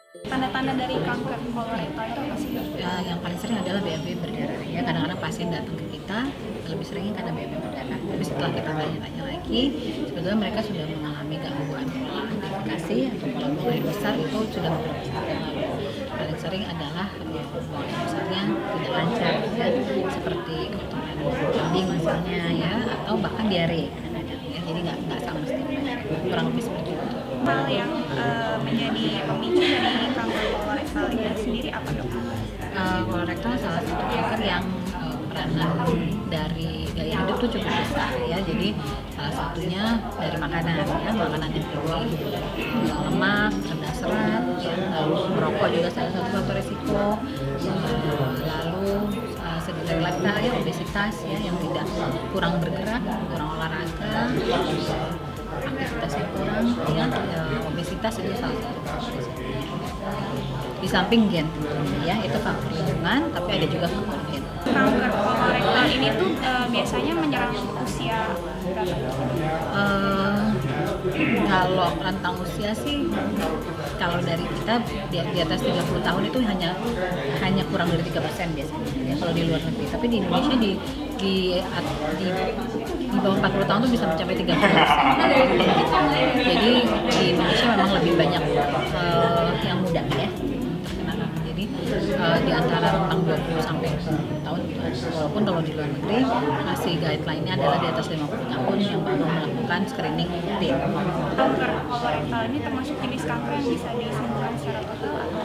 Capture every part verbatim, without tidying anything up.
Tanda-tanda dari kanker kolorektal itu apa sih? Ya, yang paling sering adalah B M P berdarah. Ya, kadang-kadang pasien datang ke kita lebih seringnya karena B M P berdarah. Tapi setelah kita tanya-tanya lagi, sebetulnya mereka sudah mengalami gangguan pola defekasi atau pola buang air besar itu sudah beberapa tahun yang lalu. Paling sering adalah buang air besarnya tidak lancar, ya, seperti kotoran kambing misalnya, ya, atau bahkan diare kadang-kadang. Ya, jadi nggak nggak sama setiap pasien. Kurang lebih seperti itu. Hal yang uh, menjadi pemicu dari kanker kolorektal itu sendiri apa dok? Uh, kolorektal salah satu kanker yang uh, peranan dari gaya hidup tuh cukup besar, ya. Jadi salah satunya dari makanan, ya, makanan yang tinggi lemak, rendah serat, ya, lalu merokok juga salah satu faktor risiko, uh, lalu uh, sedentary lifestyle, ya, obesitas, ya, yang tidak kurang bergerak, kurang olahraga, aktivitasnya kurang, ya, uh, obesitas itu salah satu faktor risikonya. Di samping gen tentunya, ya, itu faktor lingkungan, tapi ada juga faktor gen. Kanker kolorektal ini tuh uh, biasanya menyerang usia berapa? Uh, kalau rentang usia sih, kalau dari kita di, di atas tiga puluh tahun itu hanya hanya kurang dari tiga persen biasanya, ya, kalau di luar negeri. Tapi di Indonesia di di di, di bawah empat puluh tahun tuh bisa mencapai tiga puluh persen. Jadi di Indonesia memang lebih banyak uh, yang muda, ya, terkena kanker. Jadi uh, di antara rentang dua puluh sampai enam puluh tahun, walaupun kalau di luar negeri masih guideline-nya adalah di atas lima puluh tahun yang baru melakukan screening rutin. Kanker kolorektal ini termasuk jenis kanker yang bisa disembuhkan secara total atau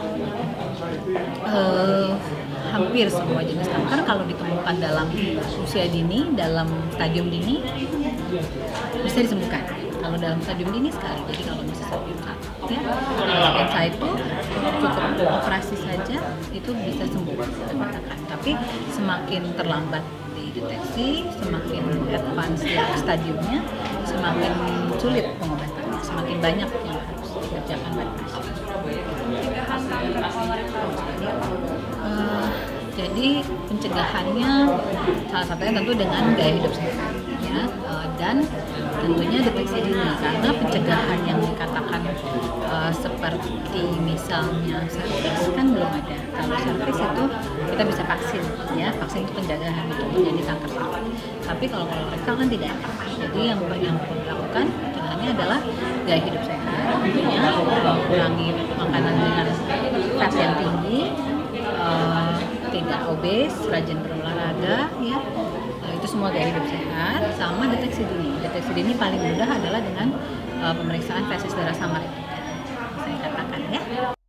Uh, hampir semua jenis kanker kalau ditemukan dalam usia dini, dalam stadium dini, bisa disembuhkan. Kalau dalam stadium dini sekali, jadi kalau masih stadium satu, ya, lensa itu cukup operasi saja itu bisa sembuh, katakan. Tapi semakin terlambat dideteksi, semakin advance ya stadiumnya, semakin sulit pengobatannya, semakin banyak yang harus dikerjakan pada pasien. pencegahan kanker kolorektal seperti apa? Uh, jadi pencegahannya salah satunya tentu dengan gaya hidup sehat, ya, uh, dan tentunya deteksi dini, karena pencegahan yang dikatakan uh, seperti misalnya serviks kan belum ada. Kalau serviks itu kita bisa vaksin, ya, vaksin itu pencegahan untuk menjadi kanker cervix. Tapi kalau kolorektal kan tidak. Jadi yang yang perlu dilakukan pencegahannya adalah gaya hidup sehat, tentunya mengurangi makanan dengan fat yang tinggi, uh, tidak obes, rajin berolahraga, ya, uh, itu semua gaya hidup sehat, sama deteksi dini. Deteksi dini paling mudah adalah dengan uh, pemeriksaan feses darah samar itu, saya katakan, ya.